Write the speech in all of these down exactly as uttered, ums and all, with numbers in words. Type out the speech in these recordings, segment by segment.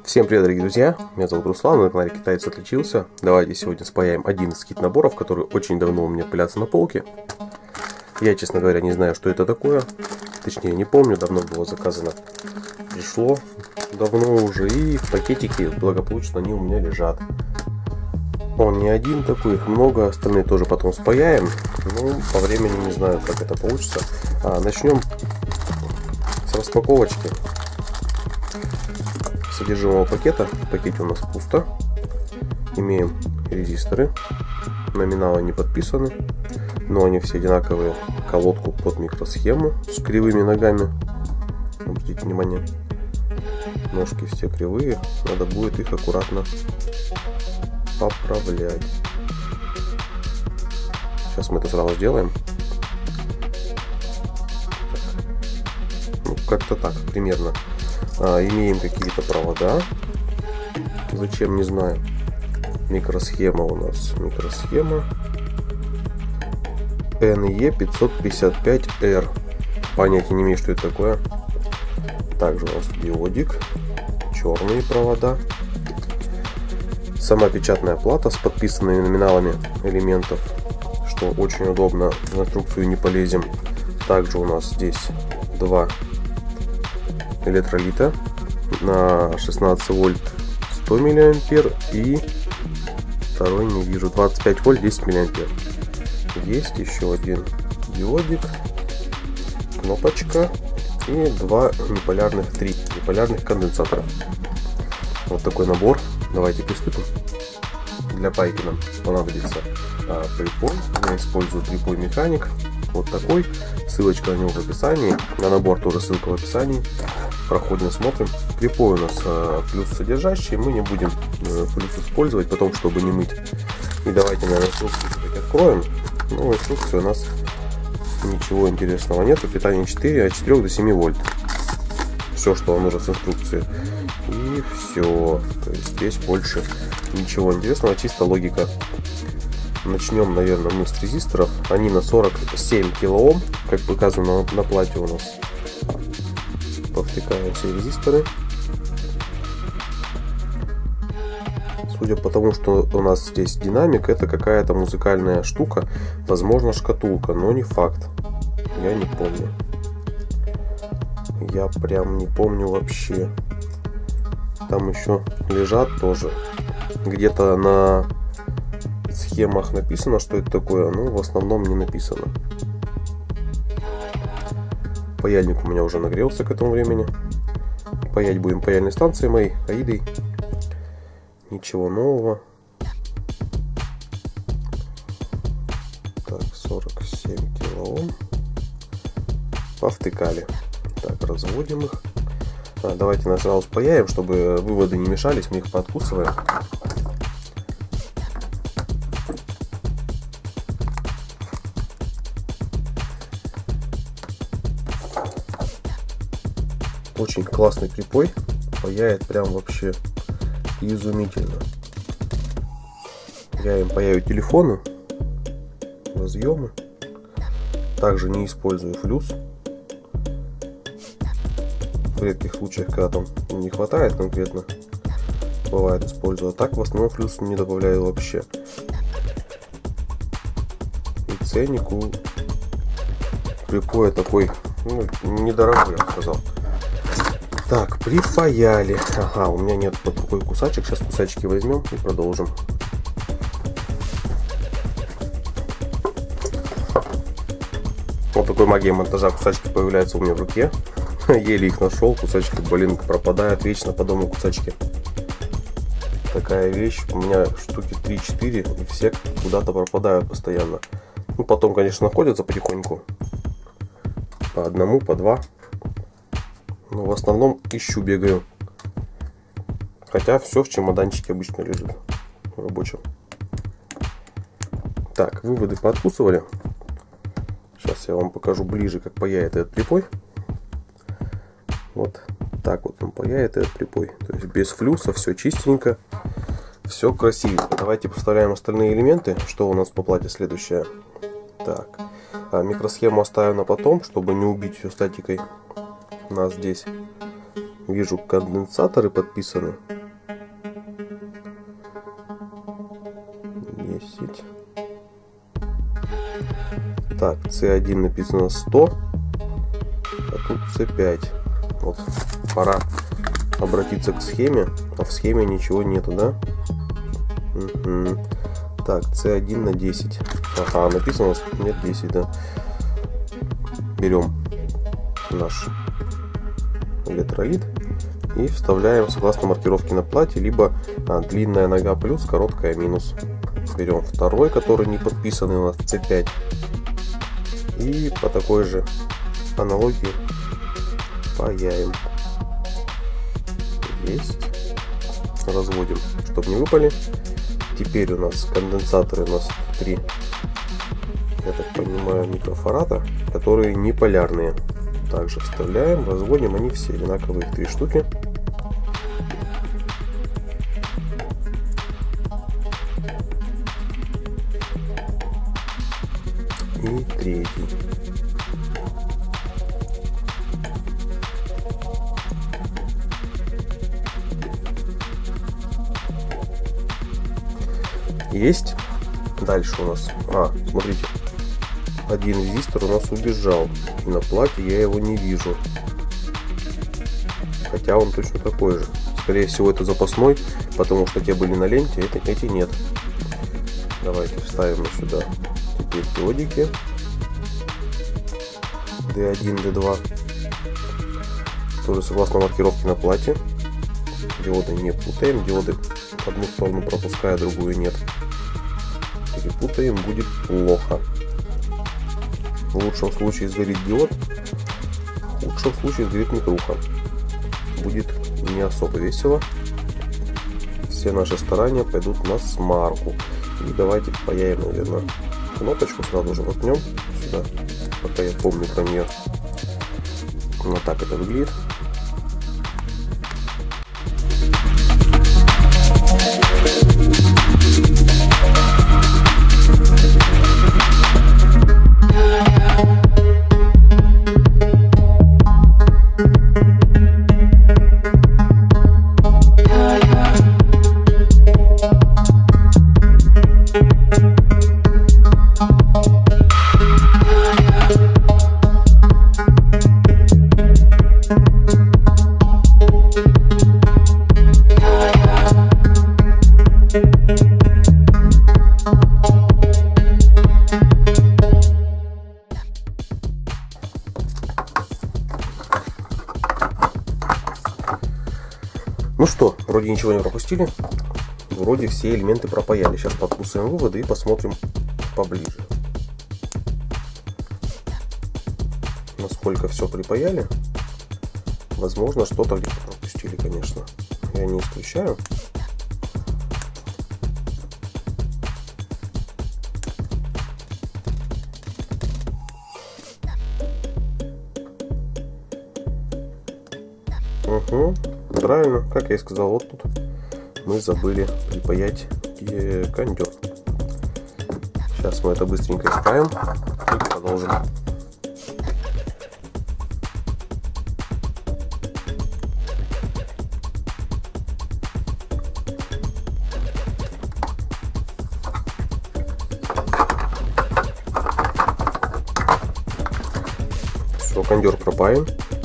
Всем привет, дорогие друзья! Меня зовут Руслан, на канале Китаец Отличился. Давайте сегодня спаяем один из кит-наборов, которые очень давно у меня пылятся на полке. Я, честно говоря, не знаю, что это такое. Точнее, не помню, давно было заказано. Пришло давно уже, и в пакетике благополучно они у меня лежат. Он не один такой, их много, остальные тоже потом спаяем. Ну, по времени не знаю, как это получится. А, начнем с распаковочки содержимого пакета. В пакете у нас пусто. Имеем резисторы. Номиналы не подписаны, но они все одинаковые. Колодку под микросхему с кривыми ногами. Обратите внимание, ножки все кривые. Надо будет их аккуратно поправлять. Сейчас мы это сразу сделаем. Ну, как-то так, примерно. А, имеем какие-то провода. Зачем, не знаю. Микросхема у нас. Микросхема эн и пятьсот пятьдесят пять эр. Понятия не имею, что это такое. Также у нас диодик. Черные провода. Сама печатная плата с подписанными номиналами элементов, что очень удобно, в инструкцию не полезем. Также у нас здесь два электролита на шестнадцать вольт сто миллиампер и второй не вижу, двадцать пять вольт десять миллиампер. Есть еще один диодик, кнопочка и два неполярных, три неполярных конденсатора. Вот такой набор. Давайте приступим. Для пайки нам понадобится а, припой. Я использую припой Механик. Вот такой. Ссылочка на него в описании. На набор тоже ссылка в описании. Проходим, смотрим. Припой у нас а, плюс содержащий. Мы не будем а, плюс использовать, потом, чтобы не мыть. И давайте, наверное, инструкцию все-таки откроем. Ну, в инструкции у нас ничего интересного нет. Питание четыре, от четырёх до семи вольт. Все, что вам нужно с инструкции. И все. То есть здесь больше ничего интересного, чисто логика. Начнем, наверное, мы с резисторов. Они на сорок семь килоом, как показано на, на плате у нас. Повтыкаем все резисторы. Судя по тому, что у нас здесь динамик, это какая-то музыкальная штука. Возможно, шкатулка, но не факт. Я не помню. Я прям не помню вообще. Там еще лежат тоже. Где-то на схемах написано, что это такое, но в основном не написано. Паяльник у меня уже нагрелся к этому времени. Паять будем паяльной станцией моей, Аидой. Ничего нового. Так, сорок семь килоом. Повтыкали. Так, разводим их. А, давайте нас сразу спаяем, чтобы выводы не мешались, мы их пооткусываем. Очень классный припой, паяет прям вообще изумительно. Я им паяю телефоны, разъемы. Также не использую флюс. В редких случаях, когда там не хватает конкретно, бывает использую. А так в основном флюс не добавляю вообще. И ценник у припоя такой, ну, недорогой, я бы сказал. Так, припаяли. Ага, у меня нет под рукой кусачек. Сейчас кусачки возьмем и продолжим. Вот такой магия монтажа. Кусачки появляются у меня в руке. Еле их нашел, кусачки, блин, пропадают вечно по дому кусачки. Такая вещь, у меня штуки три-четыре, и все куда-то пропадают постоянно. Ну, потом, конечно, находятся потихоньку. По одному, по два. Но в основном ищу, бегаю. Хотя все в чемоданчике обычно лежит. В рабочем. Так, выводы пооткусывали. Сейчас я вам покажу ближе, как паяет этот припой. Вот так вот он паяет этот припой. То есть без флюса, все чистенько, все красивенько. Давайте повторяем остальные элементы. Что у нас по плате следующее? Так, а микросхему оставим на потом, чтобы не убить ее статикой. У нас здесь вижу, конденсаторы подписаны. десять. Так, С один написано сто, а тут С пять. Вот, пора обратиться к схеме, а в схеме ничего нету, да? Угу. Так, С один на десять. Ага, написано, нет, десять, да. Берем наш электролит и вставляем согласно маркировке на плате, либо а, длинная нога плюс, короткая минус. Берем второй, который не подписанный у нас, С пять, и по такой же аналогии паяем. Есть. Разводим, чтобы не выпали. Теперь у нас конденсаторы, у нас три, я так понимаю, микрофарада, которые не полярные. Также вставляем, разводим, они все одинаковые, три штуки. И третий. Есть. Дальше у нас, а, смотрите, один резистор у нас убежал, и на плате я его не вижу, хотя он точно такой же. Скорее всего, это запасной, потому что те были на ленте, это, эти нет. Давайте вставим сюда теперь диодики Д один, Д два, тоже согласно маркировке на плате. Диоды не путаем, диоды одну сторону пропуская, другую нет. Перепутаем, будет плохо. В лучшем случае сгорит диод, в худшем случае сгорит микруха. Будет не особо весело. Все наши старания пойдут на смарку. И давайте паяем, наверное, кнопочку сразу же воткнем сюда, пока я помню про нее. Вот так это выглядит. Ну что, вроде ничего не пропустили, вроде все элементы пропаяли. Сейчас подкусываем выводы и посмотрим поближе, насколько все припаяли. Возможно, что-то где-то пропустили, конечно, я не исключаю. Угу. Правильно, как я и сказал, вот тут мы забыли припаять кондер. Сейчас мы это быстренько исправим и продолжим. Все, кондер пропаен.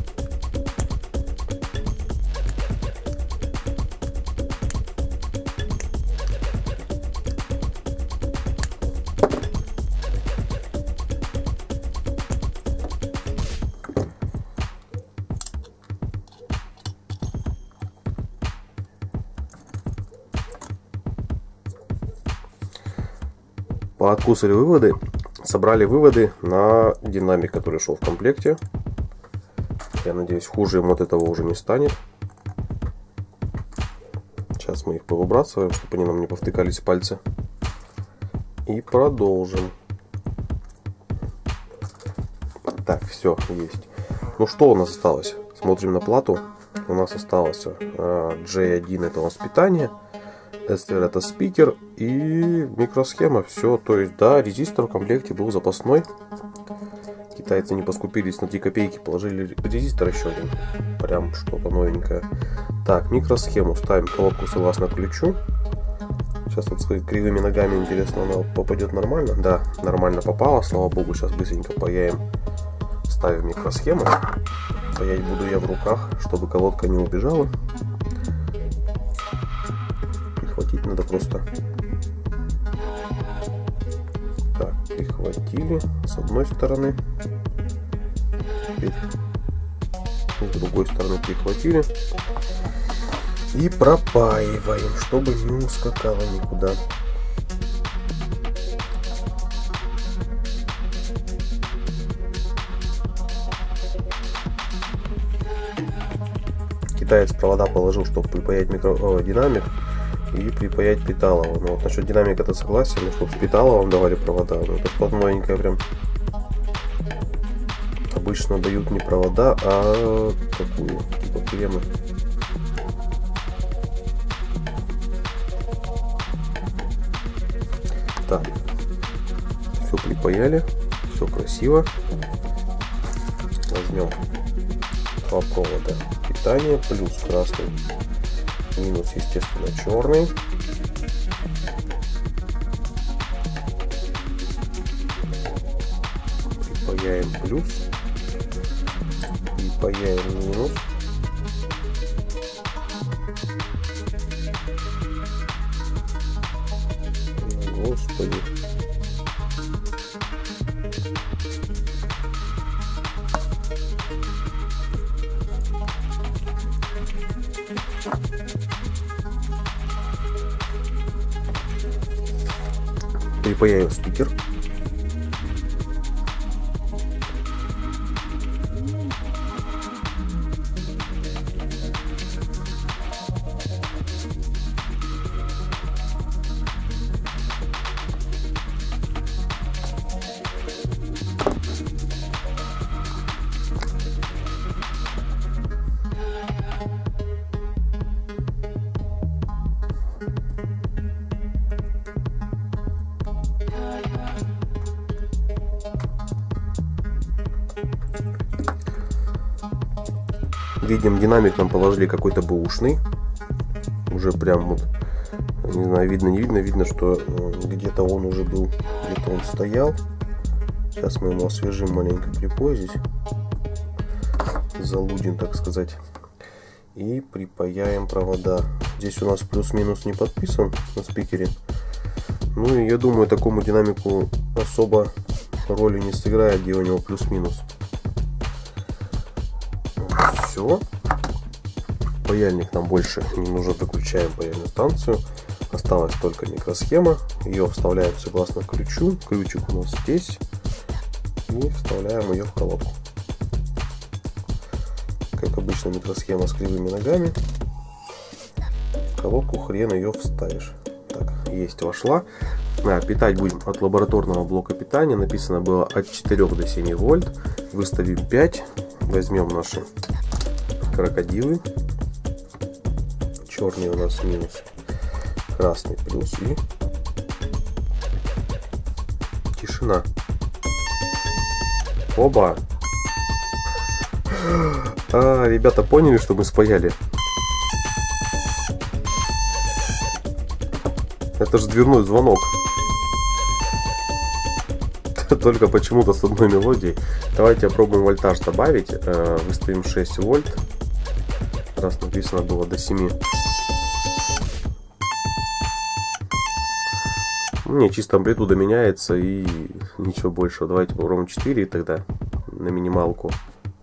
Пооткусали выводы, собрали выводы на динамик, который шел в комплекте. Я надеюсь, хуже им от этого уже не станет. Сейчас мы их повыбрасываем, чтобы они нам не повтыкались пальцы. И продолжим. Так, все, есть. Ну что у нас осталось? Смотрим на плату. У нас осталось джей один, это у нас питание. эс эр это спикер и микросхема. Все, то есть, да, резистор в комплекте был запасной. Китайцы не поскупились на три копейки, положили резистор еще один. Прям что-то новенькое. Так, микросхему ставим колодку согласно ключу. Сейчас вот с кривыми ногами, интересно, она попадет нормально? Да, нормально попала, слава богу. Сейчас быстренько паяем. Ставим микросхему. Паять буду я в руках, чтобы колодка не убежала. Прихватить надо просто. Так, прихватили с одной стороны. Теперь с другой стороны прихватили. И пропаиваем, чтобы не ускакало никуда. Китаец провода положил, чтобы припаять микро... О, динамик и припаять питалово. Ну вот насчет динамика-то согласен, но чтобы с питаловым давали провода. Ну это вот новенькая прям. Обычно дают не провода, а такую, типа клеммы. Так, все припаяли, все красиво. Возьмем два провода питания, плюс красный, минус, естественно, черный. Припаяем плюс, припаяем минус. Господи. Припаяю спикер. Видим, динамик нам положили какой-то бэушный. Уже прям вот, не знаю, видно, не видно. Видно, что где-то он уже был, где-то он стоял. Сейчас мы ему освежим маленько припой здесь. Залудим, так сказать. И припаяем провода. Здесь у нас плюс-минус не подписан на спикере. Ну и я думаю, такому динамику особо роли не сыграет, где у него плюс-минус. Все. Паяльник нам больше не нужно, выключаем паяльную станцию. Осталась только микросхема. Ее вставляем согласно ключу. Ключик у нас здесь. И вставляем ее в колодку. Как обычно, микросхема с кривыми ногами. В колодку хрен ее вставишь. Так, есть, вошла. А, питать будем от лабораторного блока питания. Написано было от четырёх до семи вольт. Выставим пять. Возьмем наши крокодилы. Черный у нас минус, красный плюс, и тишина. Оба! А, ребята поняли, что мы спаяли? Это же дверной звонок. Только почему-то с одной мелодией. Давайте попробуем вольтаж добавить. Выставим шесть вольт. Раз написано было до семи. Не, чисто амплитуда меняется и ничего больше. Давайте попробуем четыре тогда на минималку.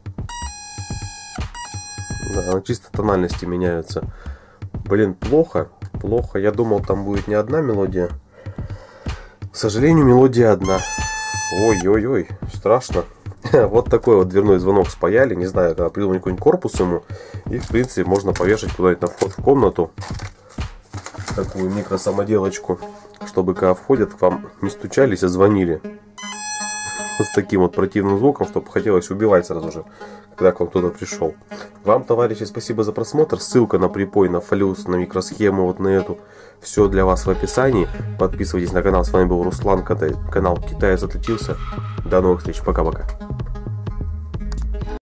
Да, чисто тональности меняются. Блин, плохо. Плохо. Я думал, там будет не одна мелодия. К сожалению, мелодия одна. Ой-ой-ой, страшно. Вот такой вот дверной звонок спаяли. Не знаю, когда придумать какой-нибудь корпус ему. И, в принципе, можно повешать куда-нибудь на вход в комнату. Такую микросамоделочку. Чтобы, когда входят, к вам не стучались, а звонили. Вот с таким вот противным звуком, чтобы хотелось убивать сразу же, когда к вам кто-то пришел. Вам, товарищи, спасибо за просмотр. Ссылка на припой, на флюс, на микросхему, вот на эту. Все для вас в описании. Подписывайтесь на канал. С вами был Руслан, канал Китаец отличился. До новых встреч. Пока-пока.